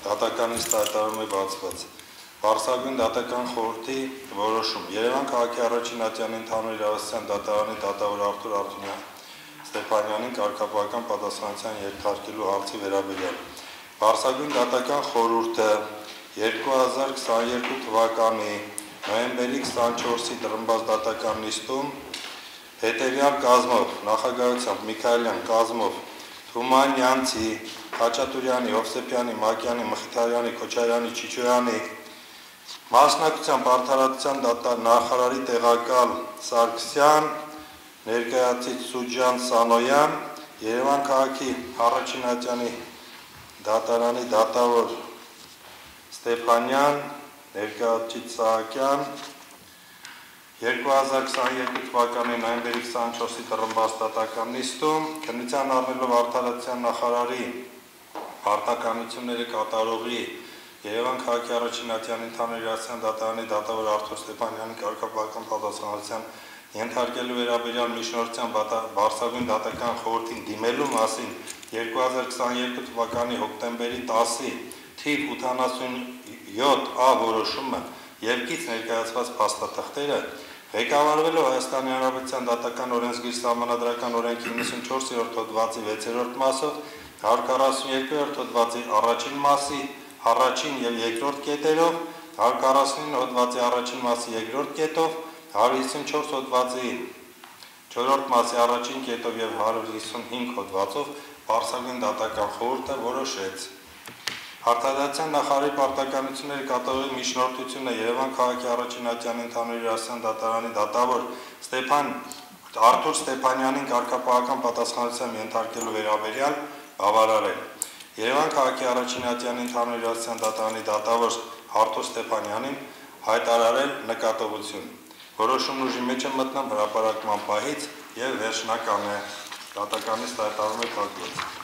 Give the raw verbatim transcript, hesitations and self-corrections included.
դատականից հայտարարում է բացված։ Պարսագույն դատական խորհրդի որոշում Երևան քաղաքի առաջին ատյանի ընդհանուր իրավասության դատարանի դատավոր Արթուր Ստեփանյանին կարգապահական պատասխանատվության ենթարկելու հարցի վերաբերյալ։ Պարսագույն դատական խորհուրդը երկու հազար քսաներկու թվականի նոյեմբերի քսանչորսի տրմբած դատական նիստում հետևյալ կազմով նախագահությամբ Միքայելյան կազմով Թումանյանցի, Խաչատուրյանի, Հովսեփյանի, Մակյանի, Մխիթարյանի, Քոչարյանի, Չիչոյանի մասնակցությամբ արդարադատության նախարարի տեղակալ Սարգսյան, ներկայացուցիչ Սուջան Սանոյան, Երևան քաղաքի առաջին ատյանի դատարանի դատավոր Ստեփանյան, ներկայացուցիչ Սահակյան, երկու հազար քսաներկու թվականի նոյեմբերի քսանչորսի տրմբած դատական նիստում քննության առնելով արդարադատության նախարարի պարտականությունները կատարողի Երևան քաղաքի առաջին ատյանի ընդհանուր իրավասության դատարանի դատավոր Արթուր Ստեփանյանի կարգապահական պատասխանատվության ենթարկելու վերաբերյալ միջնորդության Պարսագույն դատական խորհրդին դիմելու մասին երկու հազար քսաներկու թվականի հոկտեմբերի տասի թիվ ութանասունյոթ A որոշումը եւ կից ներկայացված փաստաթղթերը ղեկավարվելով Հայաստանի Հանրապետության դատական օրենսգիր սահմանադրական օրենքի իննսունչորսերորդ հոդվածի վեցերորդ մասով հարյուր քառասունյոթերորդ հոդվածի առաջին մասի առաջին եւ երկրորդ կետերով, հարյուր քառասունինը հոդվածի առաջին մասի երկրորդ կետով, հարյուր հիսունչորս հոդվածի չորրորդ մասի առաջին կետով եւ հարյուր հիսունհինգ հոդվածով Պարսագույն դատական խորհուրդը որոշեց. Արդարադատության նախարարի պարտականությունները կատարողի միջնորդությունը Երևան քաղաքի առաջին ատյանի ընդհանուր իրավասության դատարանի դատավոր Ստեփան Արթուր Ստեփանյանին կարգապահական պատասխանատվության ենթարկելու վերաբերյալ բավարարել։ Երևան քաղաքի առաջին ատյանի ընդհանուր իրավասության դատարանի դատավոր Արթուր Ստեփանյանին հայտարարել նկատողություն։ Որոշումն ուժի մեջ է մտնում հրապարակման պահից եւ վերջնական է։ Դատականից հայտարարում է փակված։